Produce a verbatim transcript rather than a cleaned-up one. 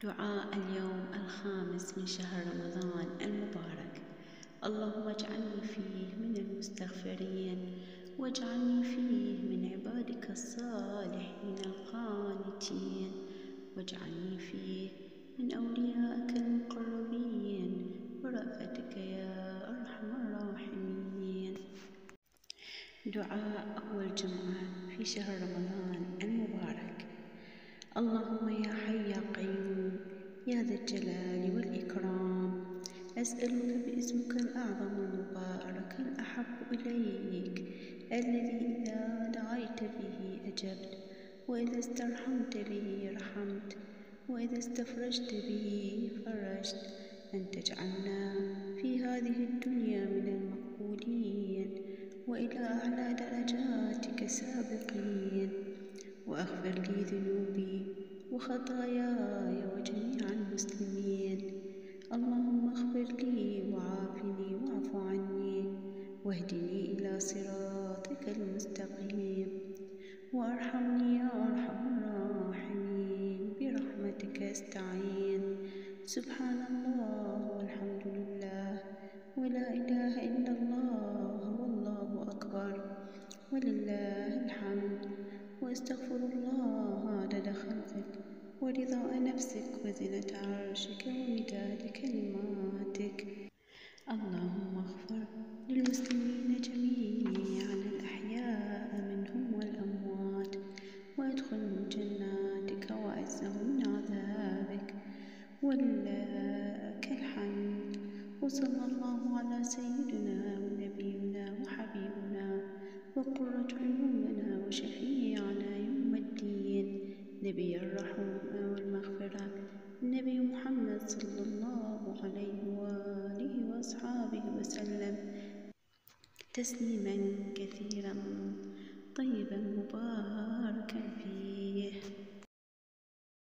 دعاء اليوم الخامس من شهر رمضان المبارك. اللهم اجعلني فيه من المستغفرين، واجعلني فيه من عبادك الصالحين القانتين، واجعلني فيه من أوليائك المقربين برأفتك يا أرحم الراحمين. دعاء أول جمعة في شهر رمضان المبارك. اللهم يا حي يا قيوم يا ذا الجلال والإكرام، أسألك باسمك الأعظم المبارك الأحب إليك، الذي إذا دعيت به أجبت، وإذا استرحمت به رحمت، وإذا استفرجت به فرجت، أن تجعلنا في هذه الدنيا من المقبولين وإلى أعلى درجاتك سابقين، وأغفر لي ذنوبي وخطاياي وجميع المسلمين. اللهم اغفر لي وعافني واعف عني، واهدني إلى صراطك المستقيم، وارحمني يا أرحم الراحمين، برحمتك أستعين. سبحان الله والحمد لله ولا إله إلا الله والله أكبر ولله الحمد، واستغفر الله عدد خلقك ورضاء نفسك وزنة عرشك ومداد كلماتك. اللهم اغفر للمسلمين جميعا الأحياء منهم والأموات، وادخلهم جناتك وأعزهم من عذابك، ولك الحمد. وصلى الله على سيدنا ونبينا وحبيبنا وقرة عيوننا وشفيعنا يوم الدين، نبي الرحمة والمغفرة، النبي محمد صلى الله عليه وآله وأصحابه وسلم تسليما كثيرا طيبا مباركا فيه.